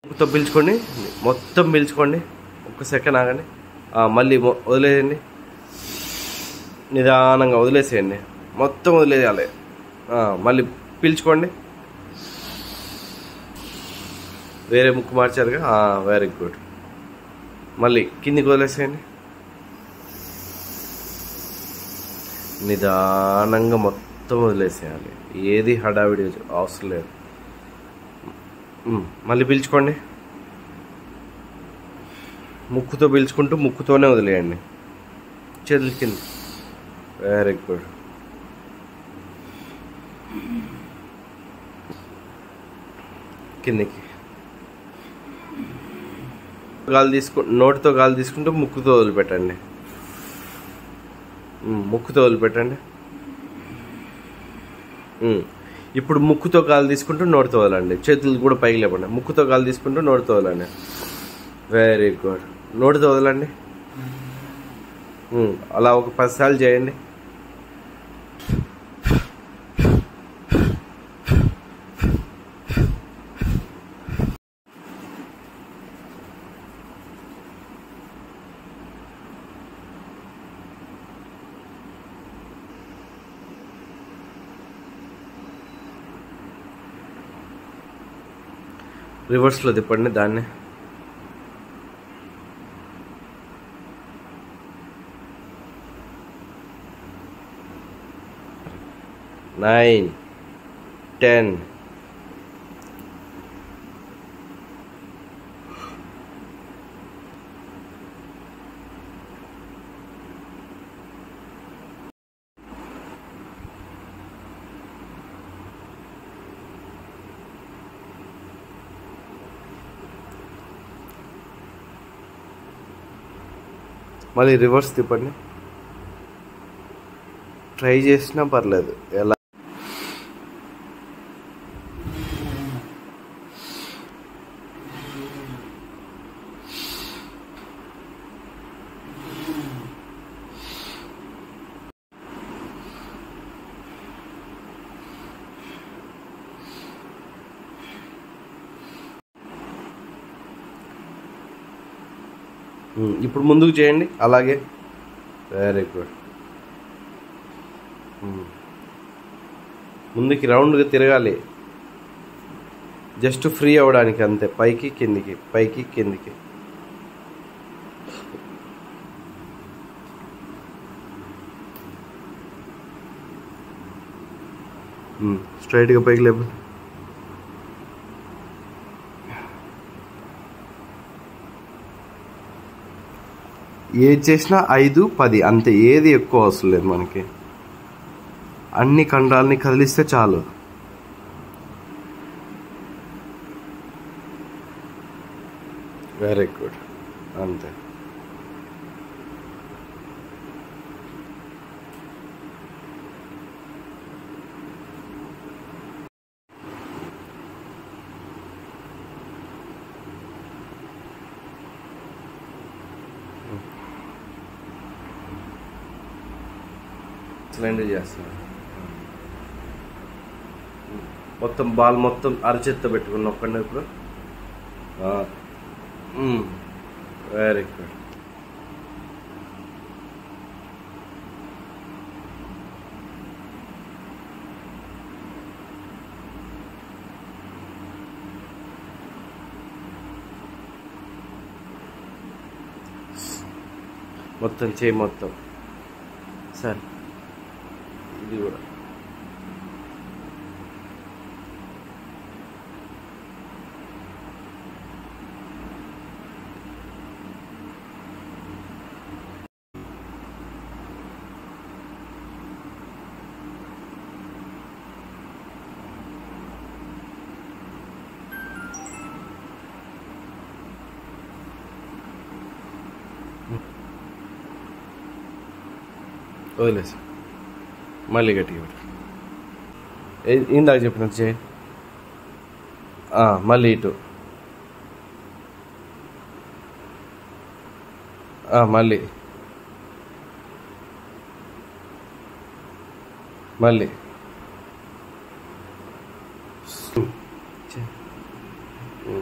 ముక్కుతో పీల్చుకోండి, మొత్తం పీల్చుకోండి. ఒక్క సెకండ్ ఆగండి. మళ్ళీ వదిలేయండి, నిదానంగా వదిలేసేయండి, మొత్తం వదిలేయాలి. మళ్ళీ పీల్చుకోండి. వేరే ముక్కు మార్చారుగా, వెరీ గుడ్. మళ్ళీ కిందికి వదిలేసేయండి, నిదానంగా మొత్తం వదిలేసేయాలి. ఏది హడావిడి అవసరం లేదు. మళ్ళీ పీల్చుకోండి, ముక్కుతో పీల్చుకుంటూ ముక్కుతోనే వదిలేయండి. చేతుల కింద, వెరీ గుడ్. కిందికి నోటితో గాలి తీసుకుంటూ ముక్కుతో వదిలిపెట్టండి. ముక్కుతో వదిలిపెట్టండి. ఇప్పుడు ముక్కుతో గాలి తీసుకుంటూ నోటితో వదలండి. చేతులు కూడా పైకి లేపండి. ముక్కుతో గాలి తీసుకుంటూ నోటితో వదలండి. Very good. నోటితో వదలండి. అలా ఒక 10 సార్లు చేయండి. రివర్స్లో తిప్పండి దాన్ని. నైన్, 10. మళ్ళీ రివర్స్ తిప్పండి. ట్రై చేసినా పర్లేదు. ఎలా ఇప్పుడు ముందుకు చేయండి అలాగే. Very good. ముందుకి రౌండ్గా తిరగాలి, జస్ట్ ఫ్రీ అవ్వడానికి అంతే. పైకి కిందికి, పైకి కిందికి. స్ట్రైట్గా పైకి లేపు. ఏది చేసినా 5, 10 అంతే. ఏది ఎక్కువ అవసరం లేదు మనకి. అన్ని కండరాలని కదిలిస్తే చాలు. Very good. అంతే. సిలిండర్ చేస్తున్నాను. మొత్తం బాల్ మొత్తం అరచేత్తో పెట్టుకుని నొక్కండి ఇప్పుడు. Very good. మొత్తం చేయి మొత్తం. సరే ఇది కూడా. వదిలేసి మళ్ళీ గట్టిగా పెట్టు. ఇందాక చెప్పినట్టు చేయి. మళ్ళీ ఇటు. మళ్ళీ మళ్ళీ